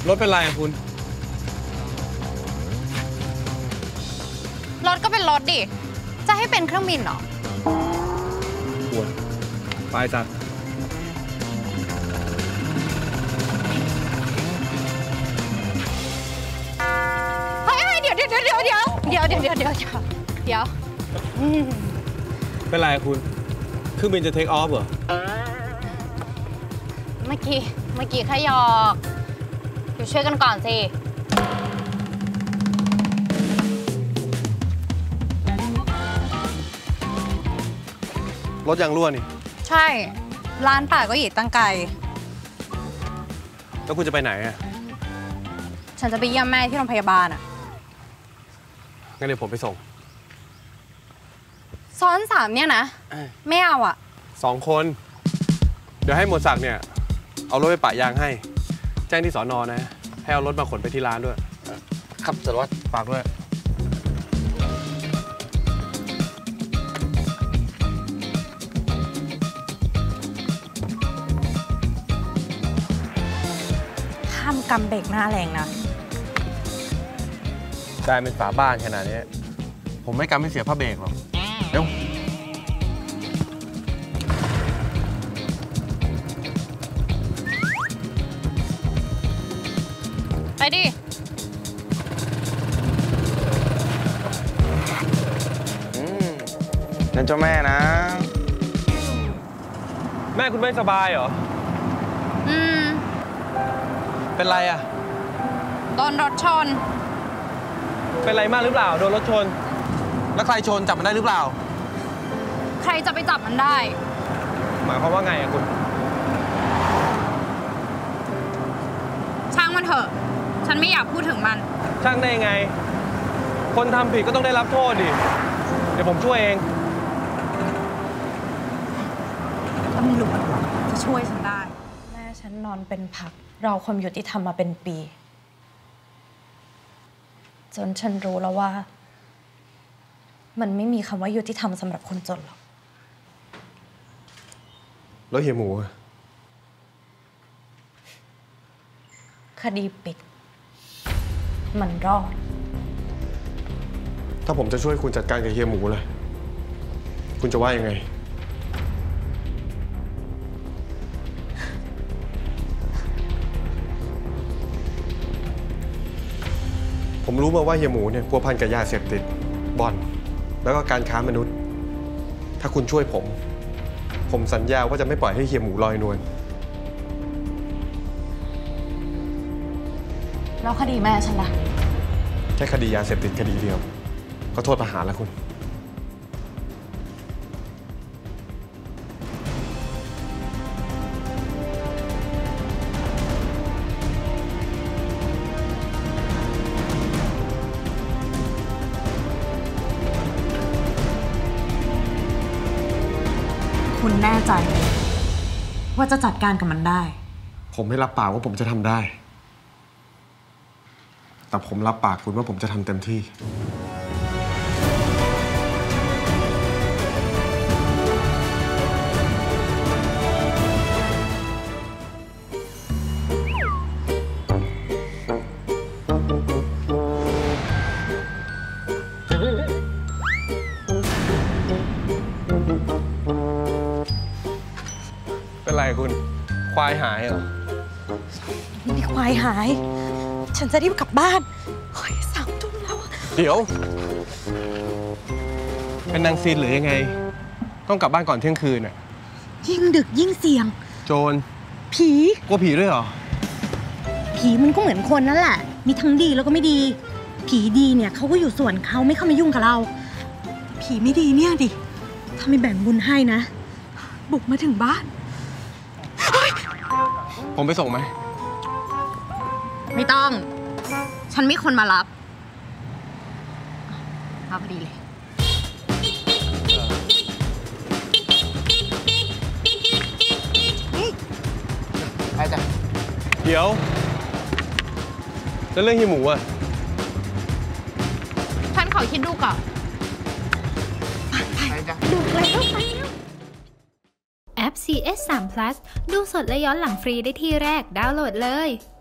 รถเป็นไรอะคุณรถก็เป็นรถดิจะให้เป็นเครื่องบินเหรอปวดไปจัดเฮ้ยเดี๋ยวเป็นไรคุณเครื่องบินจะเทคออฟเหรอเมื่อกี้แค่หยอกอยู่ช่วยกันก่อนสิรถยางรั่วนี่ใช่ร้านป่าก็อีกตั้งไกลแล้วคุณจะไปไหนอะฉันจะไปเยี่ยมแม่ที่โรงพยาบาลอะงั้นเดี๋ยวผมไปส่งซ้อน3เนี่ยนะไม่เอาอะ 2 คนเดี๋ยวให้หมวดศักดิ์เนี่ยเอารถไปปะยางให้แจ้งที่สน.นะให้เอารถมาขนไปที่ร้านด้วยครับสารวัตรฝากด้วยห้ามกำเบรกหน้าแรงนะกลายเป็นฝาบ้านขนาดนี้ผมไม่กำให้เสียผ้าเบรกหรอกเร็วไปดินั่นเจ้าแม่นะแม่คุณไม่สบายเหรอเป็นไรอะโดนรถชนเป็นไรมากหรือเปล่าโดนรถชนแล้วใครชนจับมันได้หรือเปล่าใครจะไปจับมันได้หมายความว่าไงอะคุณช่างมันเถอะฉันไม่อยากพูดถึงมันช่างได้ยังไงคนทำผิดก็ต้องได้รับโทษดิเดี๋ยวผมช่วยเองตำรวจจะช่วยฉันได้แม่ฉันนอนเป็นผักรอความยุติธรรมมาเป็นปีจนฉันรู้แล้วว่ามันไม่มีคำว่ายุติธรรมสำหรับคนจนหรอกแล้วเฮียหมูคดีปิดมันรอดถ้าผมจะช่วยคุณจัดการกับเฮียหมูล่ะคุณจะว่ายังไงผมรู้มาว่าเฮียหมูเนี่ยพัวพันกับยาเสพติดบ่อนแล้วก็การค้ามนุษย์ถ้าคุณช่วยผมสัญญาว่าจะไม่ปล่อยให้เฮียหมูลอยนวลแล้วคดีแม่ฉันล่ะแค่คดียาเสพติดคดีเดียวก็โทษประหารแล้วคุณแน่ใจว่าจะจัดการกับมันได้ผมไม่รับปากว่าผมจะทำได้แต่ผมรับปากคุณว่าผมจะทำเต็มที่เป็นไรคุณควายหายเหรอไม่มีควายหายฉันจะรีบกลับบ้านเฮ้ย3 ทุ่มแล้วเดี๋ยวเป็นนางซีนหรือยังไงต้องกลับบ้านก่อนเที่ยงคืนน่ะยิ่งดึกยิ่งเสี่ยงโจรผีกลัวผีด้วยเหรอผีมันก็เหมือนคนนั่นแหละมีทั้งดีแล้วก็ไม่ดีผีดีเนี่ยเขาก็อยู่ส่วนเขาไม่เข้ามายุ่งกับเราผีไม่ดีเนี่ยดิถ้าไม่แบ่งบุญให้นะบุกมาถึงบ้านผมไปส่งไหมไม่ต้องฉันมีคนมารับมาพอดีเลยไปจ้ะเดี๋ยวแล้วเรื่องเฮียหมูอ่ะฉันขอคิดดูก่อนไปจ้ะดูอะไรก็ไปแอป CS3 Plus ดูสดและย้อนหลังฟรีได้ที่แรกดาวน์โหลดเลย